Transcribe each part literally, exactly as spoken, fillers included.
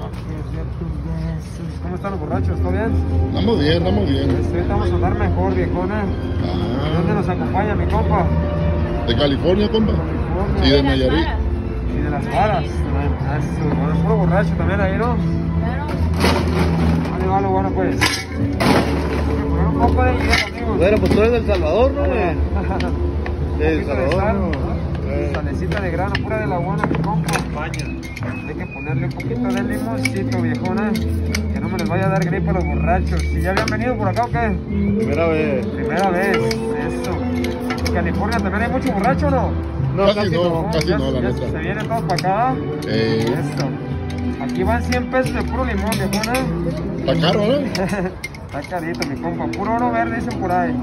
¿Cómo están los borrachos? ¿Todo bien? Estamos bien, estamos bien. Sí, estamos a andar mejor, viejones. Ah. ¿De dónde nos acompaña mi compa? ¿De California, compa? California. Y de Nayarit. Y de las varas. Eso, bueno, puro borracho también ahí, ¿no? Claro. Vale, vale, bueno, pues. Poner un poco de hielo, amigos. Bueno, pues tú eres del Salvador, ¿no, güey? De El Salvador, ¿no? Salecita de grano, pura de la buena, mi compa. Hay que ponerle un poquito de limoncito, viejona, que no me les vaya a dar gripe a los borrachos. ¿Y ya habían venido por acá o qué? Primera vez. Primera vez, eso. ¿En California también hay mucho borracho o no? No, Casi casi no. no. Casi Ya- no, la ya neta. Se vienen todos para acá. Eh, Eso. Aquí van cien pesos de puro limón, viejona. está caro, ¿no? Está carito, mi compa. Puro oro verde, dicen por ahí.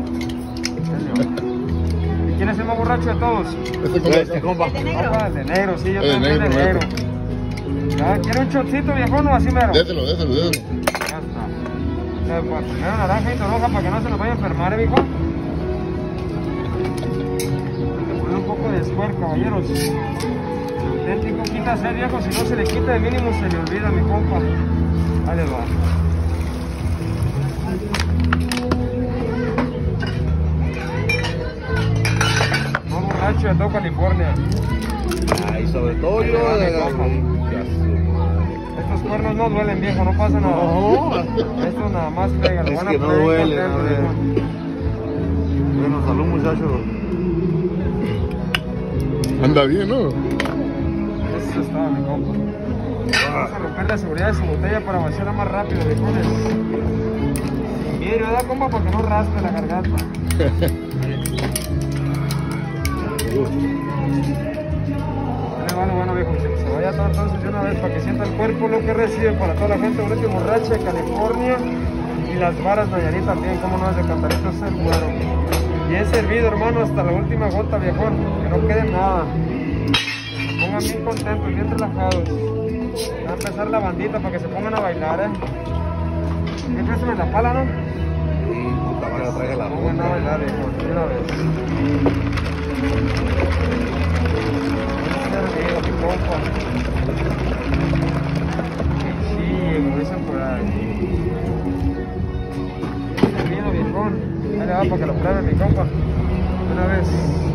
¿Y quién es el más borracho de todos? Este compa. Este compa. ¿El de negro? Compa, el de negro, sí, yo El de también de negro, negro. ¿Ya? ¿Quiere un shotcito, viejón, o así mero? Déselo, déselo, déselo. Ya está. Ya, pues, primero naranja y toronja para que no se nos vaya a enfermar, ¿eh, viejo? Hay que poner un poco de esfuerzo, caballeros. Auténtico quita ser viejo, si no se le quita de mínimo se le olvida, mi compa. Ahí les va. No borracho de todo California. Ay, sobre todo yo. Ahí de va, la- mi Estos cuernos no duelen, viejo, no pasa nada. No. Esto nada más pega, lo Es van a que no poner duele, contento, no viejo. Bueno, salud, muchachos. Anda bien, ¿no? Eso estaba, mi compa. Vamos a romper la seguridad de su botella para vaciarla más rápido, viejones. Sin vidrio, ¿verdad, compa? Para que no raspe la garganta. Vale, vale, bueno, viejo, que se vaya todo entonces de una vez para que sienta el cuerpo lo que recibe para toda la gente bonita y borracha de California y las varas Nayarit también, como no es de Cantarito es el güero. Bien servido, hermano, hasta la última gota, viejón, que no quede nada. Se pongan bien contentos, bien relajados. Va a empezar la bandita para que se pongan a bailar, eh. ¿Qué crees en la pala, no? Sí, puta madre, traiga la Pongan a boca. bailar, viejo, de una vez. Servido, mi compa. Qué chido, como dicen por ahí. Servido, viejón. Ahí le va para que lo pruebe, mi compa. De una vez.